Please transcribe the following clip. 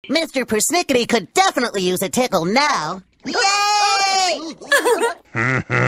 Mr. Persnickety could definitely use a tickle now. Yay!